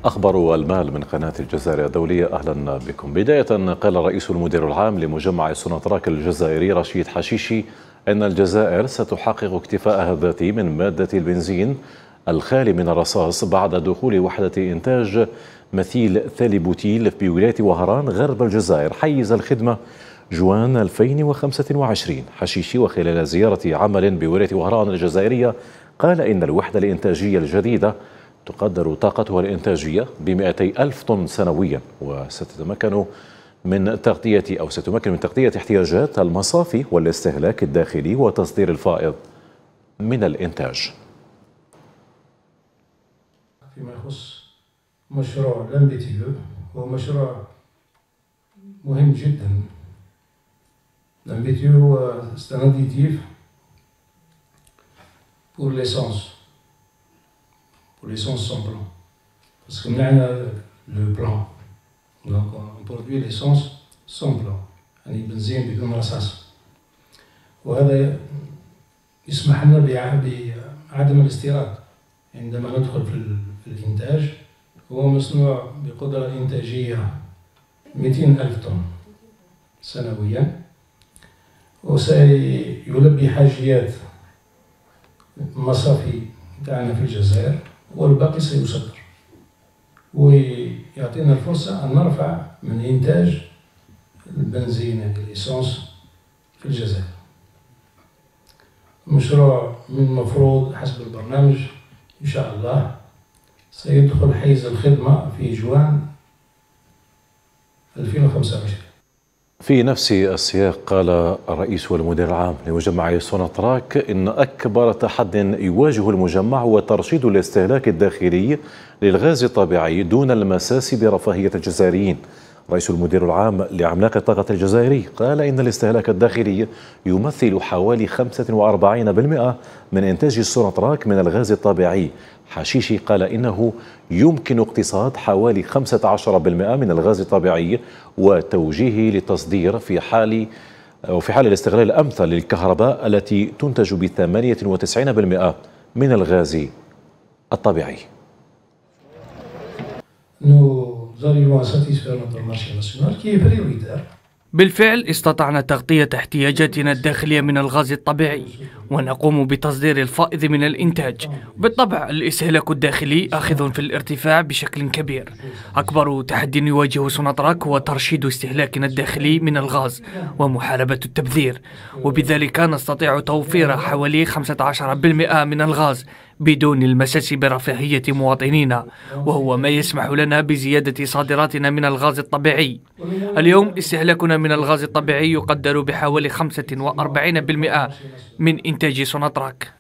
أخبار المال من قناة الجزائر الدولية، أهلا بكم. بداية، قال الرئيس المدير العام لمجمع سوناتراك الجزائري رشيد حشيشي أن الجزائر ستحقق اكتفاءها الذاتي من مادة البنزين الخالي من الرصاص بعد دخول وحدة إنتاج مثيل ثالي بوتيل بولاية وهران غرب الجزائر حيز الخدمة جوان 2025. حشيشي وخلال زيارة عمل بولاية وهران الجزائرية قال إن الوحدة الإنتاجية الجديدة تقدر طاقتها الإنتاجية ب200 ألف طن سنويا، وستتمكن من تغطية احتياجات المصافي والاستهلاك الداخلي وتصدير الفائض من الإنتاج. فيما يخص مشروع لامبيتيو، هو مشروع مهم جدا. لامبيتيو هو un additif pour l'essence sans plan. Parce que nous avons le plan. Donc on produit l'essence sans plan. يعني بنزين بدون رصاص. وهذا يسمح لنا بعدم الاستيراد عندما ندخل في الإنتاج. هو مصنوع بقدرة إنتاجية 200 ألف طن سنويا، وسيلبي حاجيات المصافي تاعنا في الجزائر، والباقي سيصدر، ويعطينا الفرصة أن نرفع من إنتاج البنزين الإيسانس في الجزائر. المشروع من المفروض حسب البرنامج إن شاء الله سيدخل حيز الخدمة في جوان 2025. في نفس السياق قال الرئيس والمدير العام لمجمع سوناتراك إن أكبر تحد يواجه المجمع هو ترشيد الاستهلاك الداخلي للغاز الطبيعي دون المساس برفاهية الجزائريين. رئيس المدير العام لعملاق الطاقة الجزائري قال إن الاستهلاك الداخلي يمثل حوالي 45% من إنتاج سوناتراك من الغاز الطبيعي. حشيشي قال إنه يمكن اقتصاد حوالي 15% من الغاز الطبيعي وتوجيهه للتصدير في حال الاستغلال الأمثل للكهرباء التي تنتج ب 98% من الغاز الطبيعي. بالفعل استطعنا تغطية احتياجاتنا الداخلية من الغاز الطبيعي، ونقوم بتصدير الفائض من الإنتاج. بالطبع الاستهلاك الداخلي آخذ في الارتفاع بشكل كبير. أكبر تحدي يواجه سوناتراك هو ترشيد استهلاكنا الداخلي من الغاز ومحاربة التبذير، وبذلك نستطيع توفير حوالي 15% من الغاز بدون المساس برفاهية مواطنينا، وهو ما يسمح لنا بزيادة صادراتنا من الغاز الطبيعي. اليوم استهلاكنا من الغاز الطبيعي يقدر بحوالي 45% من إنتاج سوناتراك.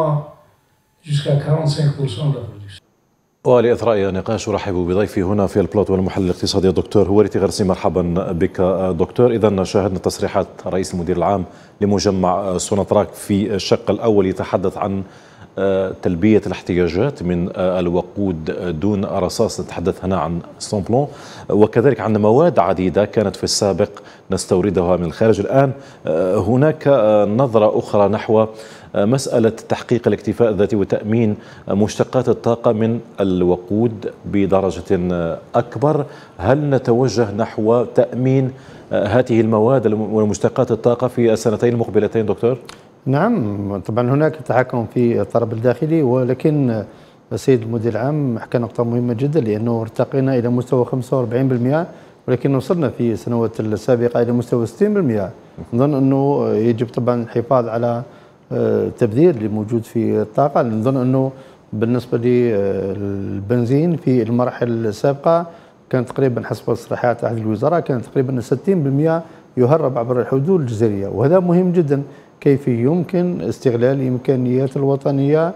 ولإثراء نقاش أرحب بضيفي هنا في البلاط والمحلل الاقتصادي الدكتور هواري غرسي. مرحبا بك دكتور. إذا شاهدنا تصريحات رئيس المدير العام لمجمع سوناتراك في الشق الأول يتحدث عن تلبية الاحتياجات من الوقود دون رصاص، نتحدث هنا عن سامبلون، وكذلك عن مواد عديدة كانت في السابق نستوردها من الخارج. الآن هناك نظرة أخرى نحو مسألة تحقيق الاكتفاء الذاتي وتأمين مشتقات الطاقة من الوقود بدرجة أكبر. هل نتوجه نحو تأمين هذه المواد ومشتقات الطاقة في السنتين المقبلتين دكتور؟ نعم، طبعا هناك تحكم في الطلب الداخلي، ولكن السيد المدير العام حكى نقطة مهمة جدا، لأنه ارتقينا إلى مستوى 45%، ولكن وصلنا في السنوات السابقة إلى مستوى 60%. نظن أنه يجب طبعا الحفاظ على التبذير اللي موجود في الطاقة. نظن أنه بالنسبة للبنزين في المراحل السابقة كان تقريبا حسب تصريحات أحد الوزراء كان تقريبا 60% يهرب عبر الحدود الجزائرية، وهذا مهم جدا. كيف يمكن استغلال الإمكانيات الوطنية،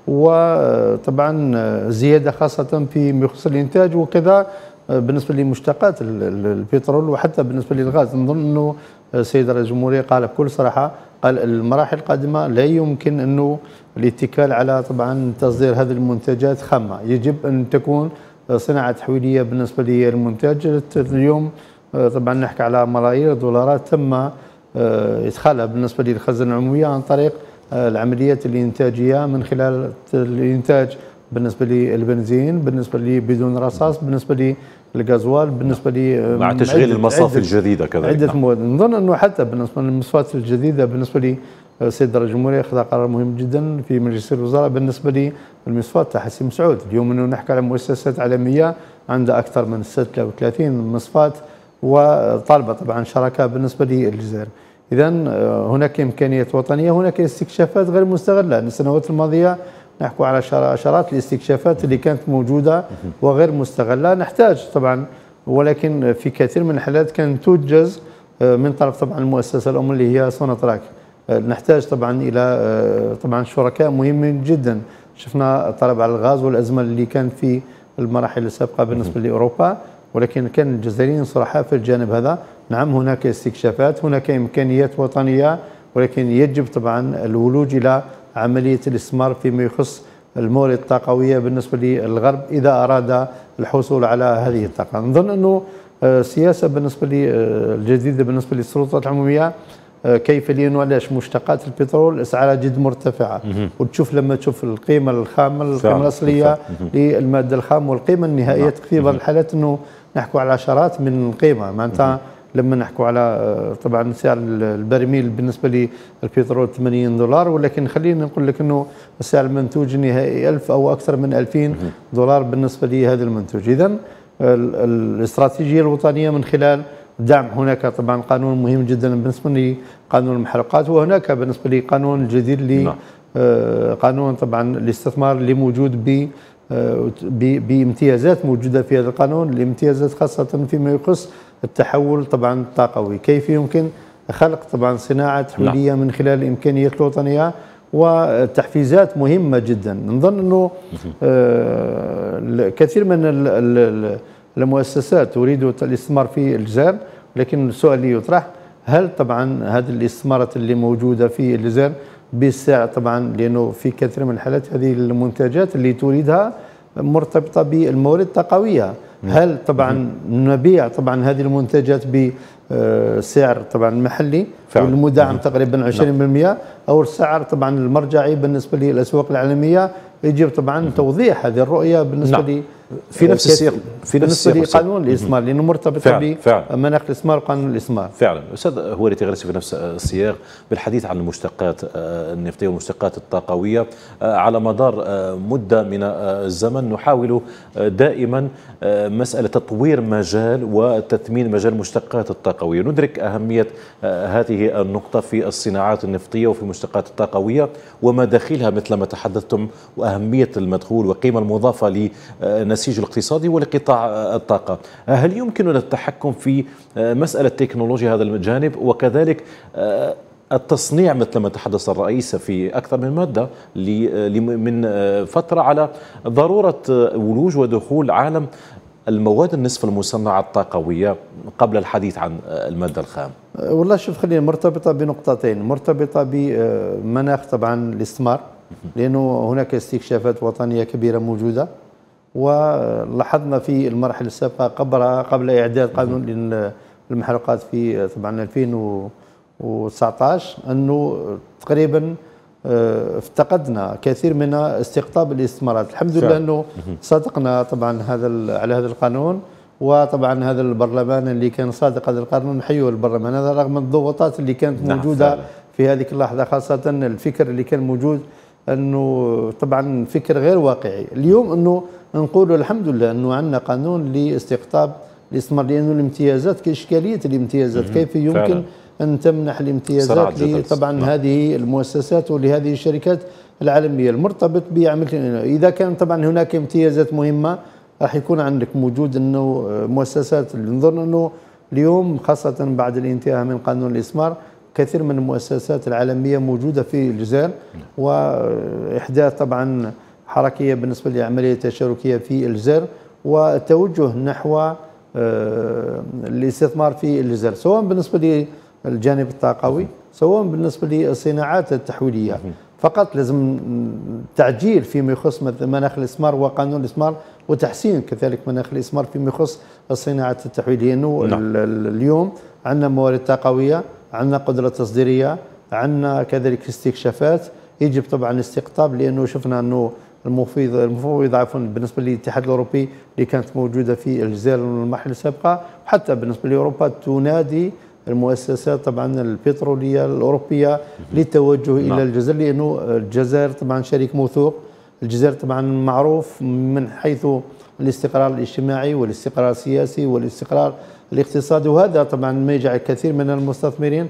وطبعا زيادة خاصة فيما يخص الإنتاج، وكذا بالنسبة لمشتقات البترول، وحتى بالنسبة للغاز. نظن أنه السيد رئيس الجمهورية قال بكل صراحة، قال المراحل القادمة لا يمكن أنه الاتكال على طبعا تصدير هذه المنتجات خامة، يجب أن تكون صناعة تحويلية بالنسبة للمنتج. اليوم طبعا نحكي على ملايير الدولارات تم إدخالها بالنسبة للخزانة العمومية عن طريق العمليات الإنتاجية من خلال الإنتاج بالنسبه للبنزين، بالنسبه لي بدون رصاص، بالنسبه للغازوال، بالنسبه لي مع تشغيل المصافي الجديده كذلك. عده مواد. نظن انه حتى بالنسبه للمصفات الجديده، بالنسبه لي السيد رئيس الجمهوريه اخذ قرار مهم جدا في مجلس الوزراء بالنسبه للمصفات تاع حسيم سعود. اليوم انه نحكي على مؤسسات عالميه عندها اكثر من 36 مصفات وطالبه طبعا شراكه بالنسبه للجزائر. اذا هناك امكانيات وطنيه، هناك استكشافات غير مستغله. السنوات الماضيه نحكي على عشرات الاستكشافات اللي كانت موجوده وغير مستغله. نحتاج طبعا، ولكن في كثير من الحالات كانت توجز من طرف طبعا المؤسسه الام اللي هي سوناتراك. نحتاج طبعا الى طبعا شركاء مهمين جدا. شفنا الطلب على الغاز والازمه اللي كانت في المراحل السابقه بالنسبه لاوروبا، ولكن كان الجزائريين صراحه في الجانب هذا. نعم هناك استكشافات، هناك امكانيات وطنيه، ولكن يجب طبعا الولوج الى عمليه الاستثمار فيما يخص الموارد الطاقويه بالنسبه للغرب اذا اراد الحصول على هذه الطاقه. نظن انه السياسه بالنسبه لي الجديده بالنسبه للسلطات العموميه كيف لانه علاش مشتقات البترول اسعارها جد مرتفعه، وتشوف لما تشوف القيمه الخام القيمه الاصليه للماده الخام والقيمه النهائيه في بعض الحالات انه نحكوا على عشرات من القيمه. معناتها لما نحكوا على طبعا سعر البرميل بالنسبه للبترول $80، ولكن خلينا نقول لك انه السعر المنتوج النهائي 1000 او اكثر من $2000 بالنسبه لهذا المنتوج. اذا الاستراتيجيه الوطنيه من خلال دعم، هناك طبعا قانون مهم جدا بالنسبه لقانون المحروقات، وهناك بالنسبه لقانون الجديد قانون طبعا الاستثمار اللي موجود بامتيازات موجوده في هذا القانون. الامتيازات خاصه فيما يخص التحول طبعا الطاقوي، كيف يمكن خلق طبعا صناعه تحويليه من خلال الامكانيات الوطنيه وتحفيزات مهمه جدا. نظن انه كثير من المؤسسات تريد الاستثمار في الجزائر، لكن السؤال اللي يطرح هل طبعا هذه الاستثمارات اللي موجوده في الجزائر بالسعر طبعا، لانه في كثير من الحالات هذه المنتجات اللي تريدها مرتبطه بالموارد الطاقويه. هل طبعا نبيع طبعا هذه المنتجات بسعر طبعا محلي والمدعم تقريبا 20%، او السعر طبعا المرجعي بالنسبه للاسواق العالميه؟ يجب طبعا توضيح هذه الرؤيه بالنسبه لي في نفس السياق، بالنسبه لقانون الاستثمار، لانه مرتبط بمناخ الاستثمار وقانون الاستثمار. فعلا استاذ هواري تغرسي في نفس السياق بالحديث عن المشتقات النفطيه والمشتقات الطاقويه. على مدار مده من الزمن نحاول دائما مساله تطوير مجال وتثمين مجال المشتقات الطاقويه. ندرك اهميه هذه النقطه في الصناعات النفطيه وفي المشتقات الطاقويه ومداخلها مثل ما تحدثتم، واهميه المدخول والقيمه المضافه للنسيج الاقتصادي ولقطاع الطاقه. هل يمكننا التحكم في مساله تكنولوجيا هذا الجانب، وكذلك التصنيع مثل ما تحدث الرئيس في أكثر من مادة من فترة على ضرورة ولوج ودخول عالم المواد النصف المصنعة الطاقوية قبل الحديث عن المادة الخام؟ والله شوف، خلينا مرتبطة بنقطتين، مرتبطة بمناخ طبعا الاستثمار، لأنه هناك استكشافات وطنية كبيرة موجودة، ولاحظنا في المرحلة السابقة قبل إعداد قانون المحروقات في طبعا 2019 أنه تقريبا افتقدنا كثير من استقطاب الاستثمارات. الحمد لله أنه صادقنا طبعا على هذا القانون، وطبعا هذا البرلمان اللي كان صادق هذا القانون، نحييه البرلمان هذا رغم الضغوطات اللي كانت موجودة في هذه اللحظة، خاصة الفكر اللي كان موجود أنه طبعا فكر غير واقعي. اليوم أنه نقول الحمد لله أنه عندنا قانون لاستقطاب الاستثمار، لأنه الامتيازات كإشكالية الامتيازات، كيف يمكن أن تمنح الامتيازات طبعا هذه المؤسسات ولهذه الشركات العالمية المرتبط بعمل. إذا كان طبعا هناك امتيازات مهمة راح يكون عندك موجود أنه مؤسسات، اللي نظن أنه اليوم خاصة بعد الانتهاء من قانون الاستثمار كثير من المؤسسات العالمية موجودة في الجزائر، وإحداث طبعا حركية بالنسبة لعملية التشاركية في الجزائر والتوجه نحو الاستثمار في الجزائر، سواء بالنسبة للجانب الطاقوي سواء بالنسبة للصناعات التحويلية. فقط لازم تعجيل فيما يخص مناخ الاستثمار وقانون الاستثمار، وتحسين كذلك مناخ الاستثمار فيما يخص الصناعات التحويلية. لأنه اليوم عندنا موارد طاقوية، عندنا قدرة تصديرية، عندنا كذلك استكشافات، يجب طبعا الاستقطاب، لانه شفنا انه المفوض عفوا بالنسبه للاتحاد الاوروبي اللي كانت موجوده في الجزائر المرحله السابقه، وحتى بالنسبه لاوروبا تنادي المؤسسات طبعا البتروليه الاوروبيه للتوجه الى الجزائر، لانه الجزائر طبعا شريك موثوق. الجزائر طبعا معروف من حيث الاستقرار الاجتماعي والاستقرار السياسي والاستقرار الاقتصادي، وهذا طبعا ما يجعل الكثير من المستثمرين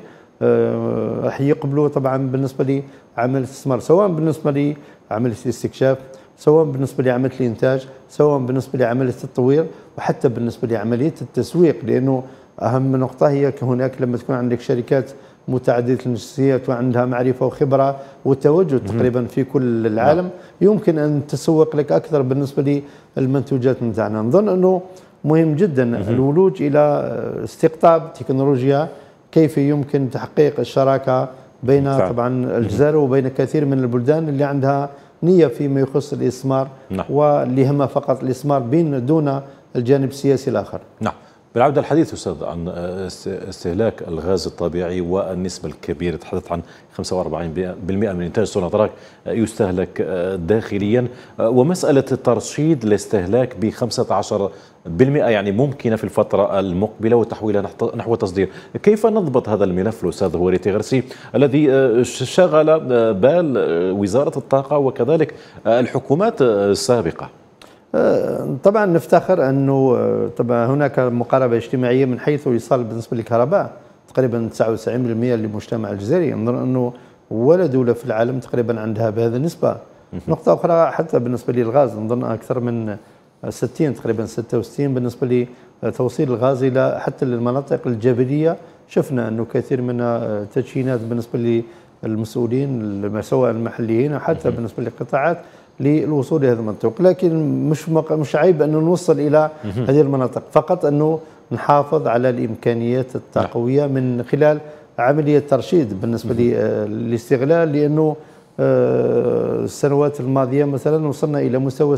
راح يقبلوا طبعا بالنسبه لعمل الاستثمار، سواء بالنسبه لعمليه الاستكشاف، سواء بالنسبه لعمليه الانتاج، سواء بالنسبه لعمليه التطوير، وحتى بالنسبه لعمليه التسويق. لانه اهم نقطه هي هناك لما تكون عندك شركات متعدده الجنسيات وعندها معرفه وخبره وتواجد تقريبا في كل العالم، يمكن ان تسوق لك اكثر بالنسبه للمنتوجات نتاعنا. نظن انه مهم جدا الولوج الى استقطاب تكنولوجيا، كيف يمكن تحقيق الشراكه بين طبعا الجزائر وبين كثير من البلدان اللي عندها نيه فيما يخص الاستثمار، واللي هم فقط الاستثمار دون الجانب السياسي الاخر. نعم. بالعودة الحديث أستاذ عن استهلاك الغاز الطبيعي والنسبة الكبيرة، تحدث عن 45% من إنتاج سوناتراك يستهلك داخليا، ومسألة ترشيد الاستهلاك ب 15% يعني ممكنة في الفترة المقبلة وتحويلها نحو تصدير. كيف نضبط هذا الملف الأستاذ هوري تيغرسي الذي شغل بال وزارة الطاقة وكذلك الحكومات السابقة؟ طبعا نفتخر انه طبعا هناك مقاربه اجتماعيه من حيث يصل بالنسبه للكهرباء تقريبا 99% للمجتمع الجزائري. نظن انه ولا دوله في العالم تقريبا عندها بهذه النسبه. نقطه اخرى حتى بالنسبه للغاز، نظن اكثر من 60 تقريبا 66 بالنسبه لتوصيل الغاز الى حتى للمناطق الجبليه. شفنا انه كثير من التدشينات بالنسبه للمسؤولين سواء المحليين وحتى بالنسبه للقطاعات للوصول لهذه المنطقة، لكن مش عيب أن نوصل إلى هذه المناطق، فقط أنه نحافظ على الإمكانيات الطاقوية من خلال عملية ترشيد بالنسبة للاستغلال. لأنه السنوات الماضية مثلا وصلنا إلى مستوى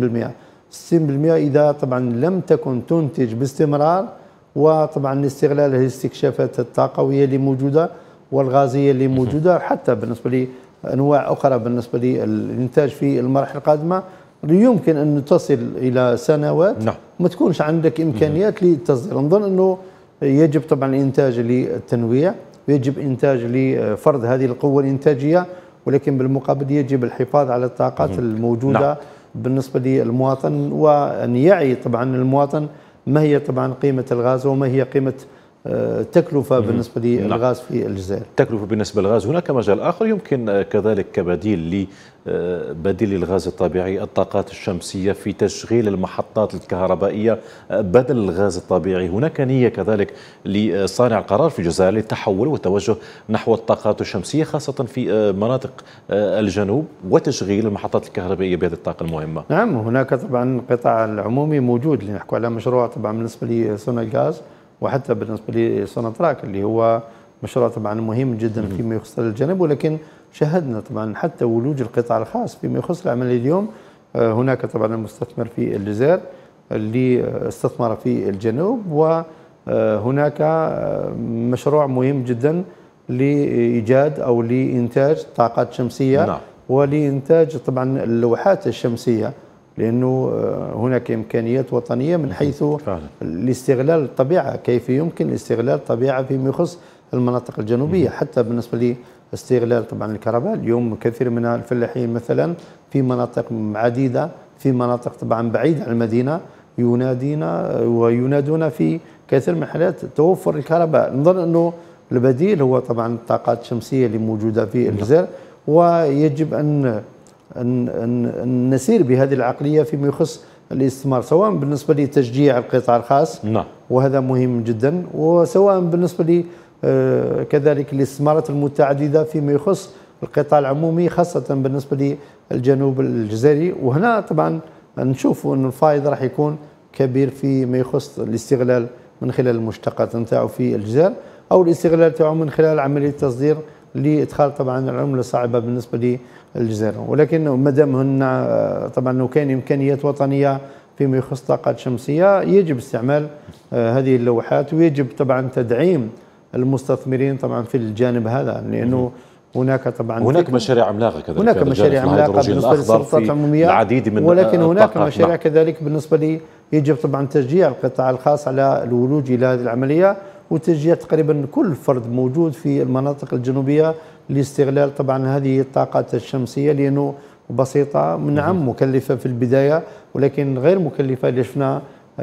60% إذا طبعا لم تكن تنتج باستمرار، وطبعا الاستغلال الاستكشافات الطاقوية اللي موجودة والغازية اللي موجودة، حتى بالنسبة أنواع أخرى بالنسبة للإنتاج في المراحل القادمة يمكن أن تصل إلى سنوات ما تكونش عندك إمكانيات للتصدير. نظن أنه يجب طبعا الإنتاج للتنويع، ويجب إنتاج لفرض هذه القوة الإنتاجية، ولكن بالمقابل يجب الحفاظ على الطاقات الموجودة بالنسبة للمواطن، وأن يعي طبعا المواطن ما هي طبعا قيمة الغاز وما هي قيمة تكلفة بالنسبة للغاز في الجزائر. تكلفة بالنسبة للغاز. هناك مجال آخر يمكن كذلك كبديل للغاز الطبيعي، الطاقات الشمسية في تشغيل المحطات الكهربائية بدل الغاز الطبيعي. هناك نية كذلك لصانع القرار في الجزائر للتحول والتوجه نحو الطاقات الشمسية خاصة في مناطق الجنوب وتشغيل المحطات الكهربائية بهذه الطاقة المهمة. نعم، هناك طبعا القطاع العمومي موجود اللي نحكوا على مشروع طبعا بالنسبة لسوناغاز، وحتى بالنسبة لسوناتراك اللي هو مشروع طبعا مهم جدا فيما يخص الجانب. ولكن شاهدنا طبعا حتى ولوج القطاع الخاص فيما يخص العملية اليوم. هناك طبعا المستثمر في الجزائر اللي استثمر في الجنوب، وهناك مشروع مهم جدا لإيجاد أو لإنتاج طاقات شمسية ولإنتاج طبعا اللوحات الشمسية، لأنه هناك إمكانيات وطنية من حيث الاستغلال الطبيعة. كيف يمكن استغلال الطبيعة فيما يخص المناطق الجنوبية، حتى بالنسبة لاستغلال طبعا الكهرباء. اليوم كثير من الفلاحين مثلا في مناطق عديدة، في مناطق طبعا بعيدة عن المدينة، ينادون في كثير من الحالات توفر الكهرباء. نظن أنه البديل هو طبعا الطاقات الشمسية اللي موجودة في الجزائر، ويجب أن نسير بهذه العقلية فيما يخص الاستثمار، سواء بالنسبة لتشجيع القطاع الخاص وهذا مهم جدا، وسواء بالنسبة كذلك الاستثمارات المتعددة فيما يخص القطاع العمومي خاصة بالنسبة للجنوب الجزائري. وهنا طبعا نشوف أن الفائض راح يكون كبير فيما يخص الاستغلال من خلال المشتقات نتاعو في الجزائر، أو الاستغلال تاعو من خلال عملية تصدير لإدخال طبعا العملة صعبة بالنسبة للجزائر. ولكن مادام هن طبعا لو كان إمكانيات وطنية فيما يخص طاقات شمسية يجب استعمال هذه اللوحات، ويجب طبعا تدعيم المستثمرين طبعا في الجانب هذا، لأنه هناك طبعا هناك مشاريع عملاقه كذلك، هناك مشاريع عملاقه بالنسبه للسلطات العموميه، العديد من ولكن هناك مشاريع كذلك بالنسبه لي يجب طبعا تشجيع القطاع الخاص على الولوج الى هذه العمليه، وتشجيع تقريبا كل فرد موجود في المناطق الجنوبيه لاستغلال طبعا هذه الطاقات الشمسيه، لانه بسيطه نعم مكلفه في البدايه ولكن غير مكلفه اللي شفنا.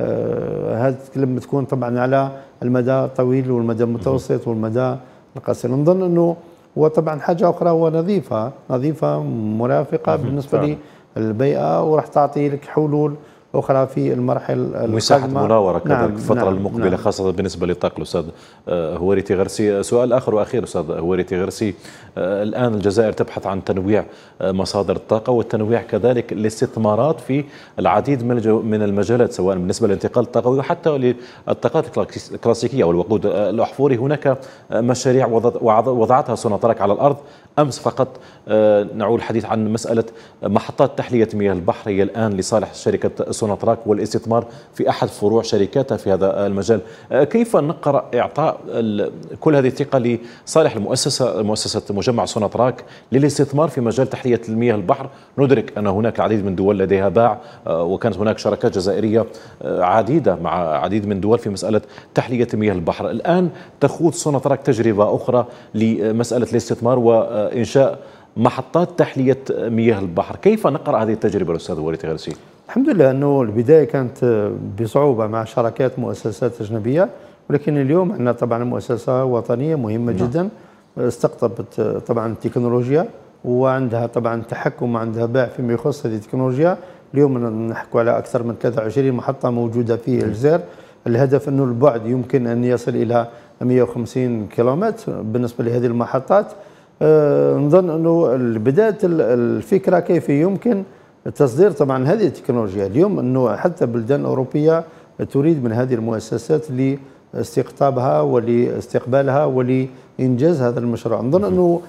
هذا لما تكون طبعا على المدى الطويل والمدى المتوسط والمدى القصير. نظن انه وطبعا حاجه اخرى هو نظيفه مرافقه بالنسبه للبيئه، وراح تعطي لك حلول اخرى في المراحل مساحه مناوره كذلك نعم الفتره المقبله خاصه بالنسبه للطاقه. الاستاذ هواري غرسي، سؤال اخر واخير استاذ هواري غرسي، الان الجزائر تبحث عن تنويع مصادر الطاقه والتنويع كذلك الاستثمارات في العديد من المجالات، سواء بالنسبه للانتقال الطاقوي وحتى للطاقات الكلاسيكيه والوقود الاحفوري. هناك مشاريع وضعتها سوناتراك على الارض. امس فقط نعود الحديث عن مساله محطات تحليه مياه البحر هي الان لصالح شركه سوناتراك والاستثمار في احد فروع شركاتها في هذا المجال. كيف نقرا اعطاء كل هذه الثقه لصالح مؤسسه مجمع سوناتراك للاستثمار في مجال تحليه المياه البحر؟ ندرك ان هناك العديد من دول لديها باع، وكانت هناك شركات جزائريه عديده مع عديد من دول في مساله تحليه مياه البحر. الان تخوض سوناتراك تجربه اخرى لمساله الاستثمار وانشاء محطات تحليه مياه البحر. كيف نقرا هذه التجربه الاستاذ هواري غرسي؟ الحمد لله انه البدايه كانت بصعوبه مع شراكات مؤسسات اجنبيه، ولكن اليوم عندنا طبعا مؤسسه وطنيه مهمه جدا استقطبت طبعا التكنولوجيا وعندها طبعا تحكم وعندها باع فيما يخص هذه التكنولوجيا. اليوم نحكوا على اكثر من 20 محطه موجوده في الجزائر. الهدف انه البعد يمكن ان يصل الى 150 كيلومتر بالنسبه لهذه المحطات. نظن انه بدايه الفكره كيف يمكن تصدير طبعا هذه التكنولوجيا. اليوم انه حتى بلدان اوروبيه تريد من هذه المؤسسات لاستقطابها ولاستقبالها ولانجاز هذا المشروع. نظن انه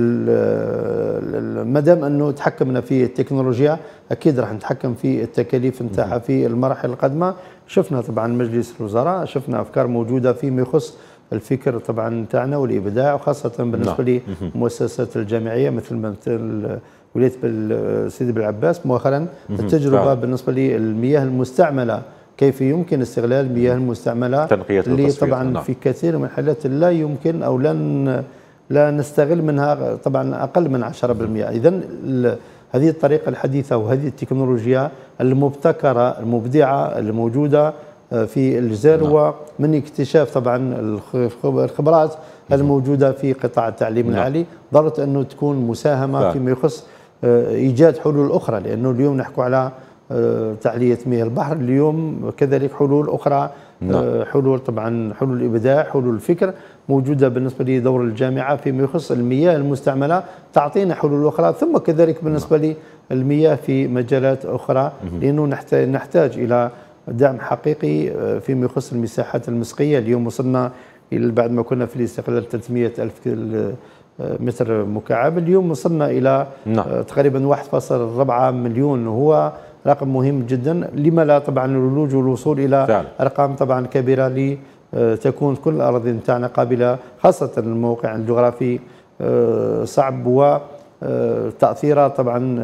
ما دام انه تحكمنا في التكنولوجيا اكيد راح نتحكم في التكاليف نتاعها في المراحل القادمه. شفنا طبعا مجلس الوزراء، شفنا افكار موجوده فيما يخص الفكر طبعا نتاعنا والابداع، وخاصه بالنسبه للمؤسسات الجامعيه مثل ولايه سيدي بالعباس مؤخرا. التجربه بالنسبه للمياه المستعمله، كيف يمكن استغلال المياه المستعمله اللي طبعا في كثير من الحالات لا يمكن او لا نستغل منها طبعا اقل من 10%. اذا هذه الطريقه الحديثه وهذه التكنولوجيا المبتكره المبدعه الموجوده في الجزائر ومن اكتشاف طبعا الخبرات الموجوده في قطاع التعليم العالي، ضرورة انه تكون مساهمه فيما يخص ايجاد حلول اخرى، لانه اليوم نحكوا على تحليه مياه البحر، اليوم كذلك حلول اخرى، حلول طبعا حلول الابداع، حلول الفكر موجوده بالنسبه لدور الجامعه فيما يخص المياه المستعمله تعطينا حلول اخرى، ثم كذلك بالنسبه للمياه في مجالات اخرى، لانه نحتاج الى دعم حقيقي فيما يخص المساحات المسقيه. اليوم وصلنا الى بعد ما كنا في الاستقلال 300 ألف متر مكعب، اليوم وصلنا الى تقريبا 1.4 مليون، وهو رقم مهم جدا. لما لا طبعا الولوج والوصول الى ارقام طبعا كبيره لتكون كل الاراضي نتاعنا قابله، خاصه الموقع الجغرافي صعب وتاثيرات طبعا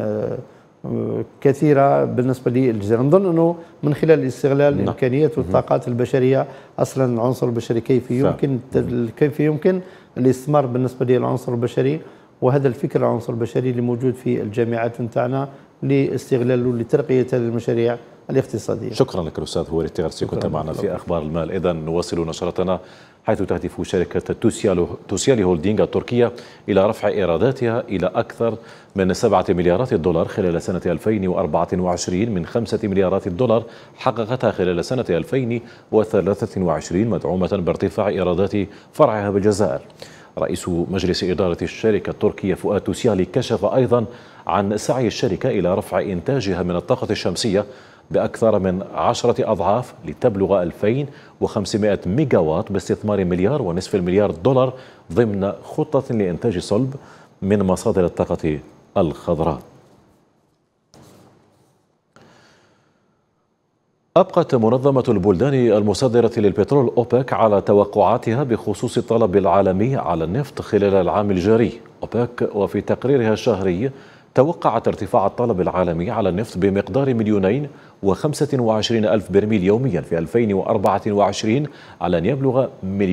كثيره بالنسبه للجزائر. نظن انه من خلال استغلال الامكانيات والطاقات البشريه، اصلا العنصر البشري كيف يمكن الاستثمار بالنسبه للعنصر البشري، وهذا الفكر العنصر البشري اللي موجود في الجامعات نتاعنا لاستغلاله لترقيه هذه المشاريع الاقتصاديه. شكرا لك الاستاذ هواري غرسي، كنت معنا في اخبار المال. اذا نواصل نشرتنا، حيث تهدف شركه توسيالي هولدينغ التركيه الى رفع ايراداتها الى اكثر من 7 مليارات دولار خلال سنه 2024 من 5 مليارات دولار حققتها خلال سنه 2023، مدعومه بارتفاع ايرادات فرعها بالجزائر. رئيس مجلس إدارة الشركة التركية فؤاد توسيالي كشف أيضا عن سعي الشركة إلى رفع إنتاجها من الطاقة الشمسية بأكثر من 10 أضعاف لتبلغ 2500 ميجاوات باستثمار 1.5 مليار دولار ضمن خطة لإنتاج صلب من مصادر الطاقة الخضراء. أبقت منظمة البلدان المصدرة للبترول أوبك على توقعاتها بخصوص الطلب العالمي على النفط خلال العام الجاري. أوبك وفي تقريرها الشهري توقعت ارتفاع الطلب العالمي على النفط بمقدار 2,025,000 برميل يوميا في 2024 على أن يبلغ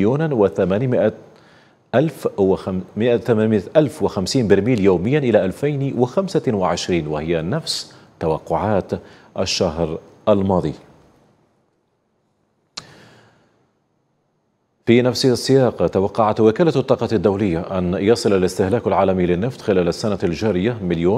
1,800,050 برميل يوميا إلى 2025، وهي نفس توقعات الشهر الماضي. في نفس السياق توقعت وكالة الطاقة الدولية أن يصل الاستهلاك العالمي للنفط خلال السنة الجارية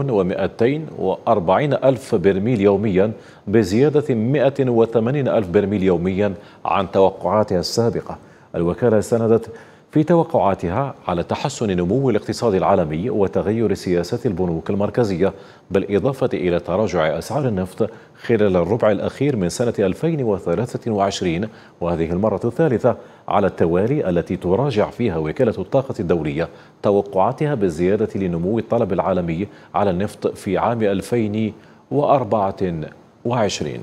1,240,000 برميل يوميا بزيادة 180,000 برميل يوميا عن توقعاتها السابقة. الوكالة استندت في توقعاتها على تحسن نمو الاقتصاد العالمي وتغير سياسات البنوك المركزية، بالإضافة إلى تراجع أسعار النفط خلال الربع الأخير من سنة 2023، وهذه المرة الثالثة على التوالي التي تراجع فيها وكالة الطاقة الدولية توقعاتها بالزيادة لنمو الطلب العالمي على النفط في عام 2024.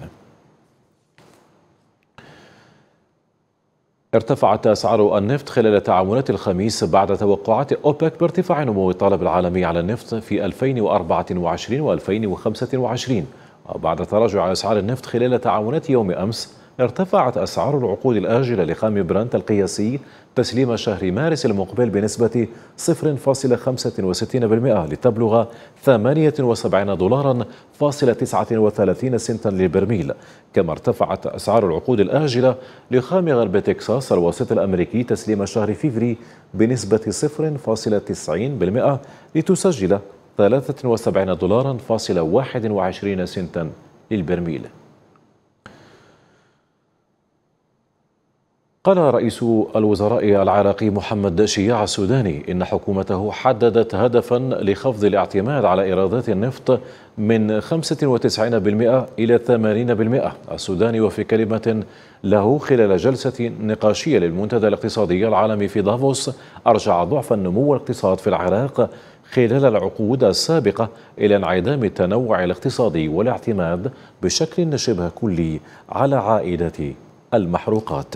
ارتفعت أسعار النفط خلال تعاملات الخميس بعد توقعات أوبك بارتفاع نمو الطلب العالمي على النفط في 2024 و2025. وبعد تراجع أسعار النفط خلال تعاملات يوم أمس، ارتفعت أسعار العقود الآجلة لخام برنت القياسي تسليم شهر مارس المقبل بنسبة 0.65% لتبلغ $78.39 للبرميل. كما ارتفعت أسعار العقود الآجلة لخام غرب تكساس الوسيط الأمريكي تسليم شهر فيفري بنسبة 0.90% لتسجل $73.21 للبرميل. قال رئيس الوزراء العراقي محمد شياع السوداني إن حكومته حددت هدفا لخفض الاعتماد على إيرادات النفط من 95% إلى 80%. السوداني وفي كلمة له خلال جلسة نقاشية للمنتدى الاقتصادي العالمي في دافوس أرجع ضعف النمو الاقتصاد في العراق خلال العقود السابقة إلى انعدام التنوع الاقتصادي والاعتماد بشكل شبه كلي على عائدة المحروقات.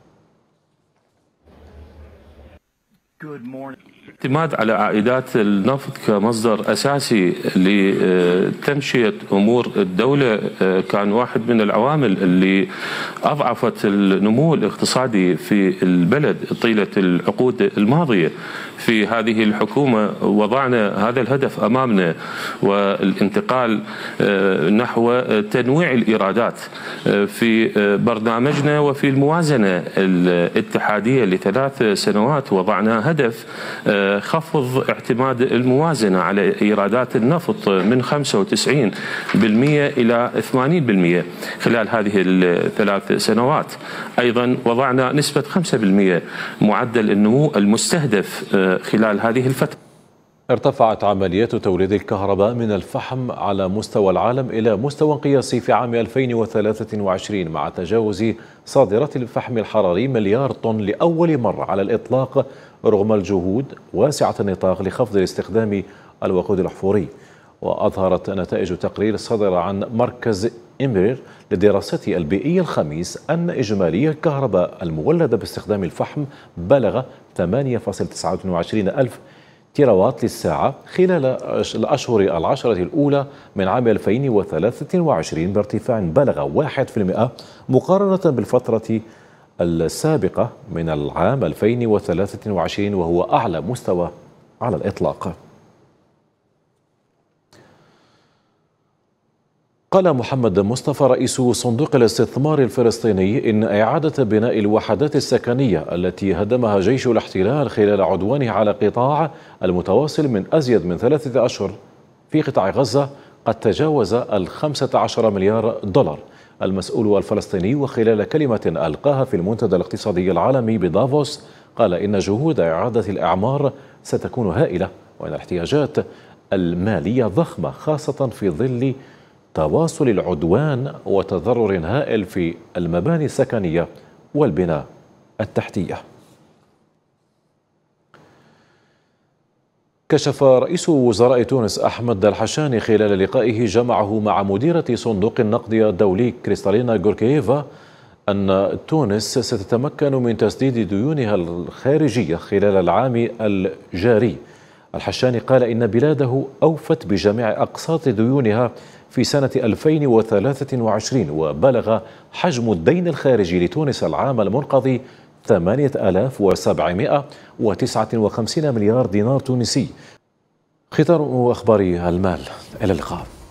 الاعتماد على عائدات النفط كمصدر أساسي لتمشية أمور الدولة كان واحد من العوامل اللي أضعفت النمو الاقتصادي في البلد طيلة العقود الماضية. في هذه الحكومة وضعنا هذا الهدف أمامنا، والانتقال نحو تنويع الإيرادات في برنامجنا. وفي الموازنة الاتحادية ل3 سنوات وضعنا هدف خفض اعتماد الموازنة على إيرادات النفط من 95% إلى 80% خلال هذه ال3 سنوات. أيضا وضعنا نسبة 5% معدل النمو المستهدف خلال هذه الفترة. ارتفعت عمليات توليد الكهرباء من الفحم على مستوى العالم إلى مستوى قياسي في عام 2023 مع تجاوز صادرات الفحم الحراري 1,000,000,000 طن لأول مرة على الإطلاق، رغم الجهود واسعة النطاق لخفض استخدام الوقود الأحفوري. وأظهرت نتائج تقرير صدر عن مركز إمبرير للدراسات البيئية الخميس أن إجمالي الكهرباء المولدة باستخدام الفحم بلغ 8.29 ألف تيراوات للساعة خلال الأشهر العشرة الأولى من عام 2023 بارتفاع بلغ 1% مقارنة بالفترة السابقة من العام 2023، وهو أعلى مستوى على الإطلاق. قال محمد مصطفى رئيس صندوق الاستثمار الفلسطيني إن إعادة بناء الوحدات السكنية التي هدمها جيش الاحتلال خلال عدوانه على قطاع المتواصل من أزيد من 3 أشهر في قطاع غزة قد تجاوز 15 مليار دولار. المسؤول الفلسطيني وخلال كلمة ألقاها في المنتدى الاقتصادي العالمي بدافوس قال إن جهود إعادة الإعمار ستكون هائلة، وأن الاحتياجات المالية ضخمة خاصة في ظل تواصل العدوان وتضرر هائل في المباني السكنية والبناء التحتية. كشف رئيس وزراء تونس أحمد الحشاني خلال لقائه جمعه مع مديرة صندوق النقد الدولي كريستالينا غوركييفا أن تونس ستتمكن من تسديد ديونها الخارجية خلال العام الجاري. الحشاني قال إن بلاده أوفت بجميع أقساط ديونها في سنة 2023 وبلغ حجم الدين الخارجي لتونس العام المنقضي 8759 مليار دينار تونسي. ختام أخبار المال، إلى اللقاء.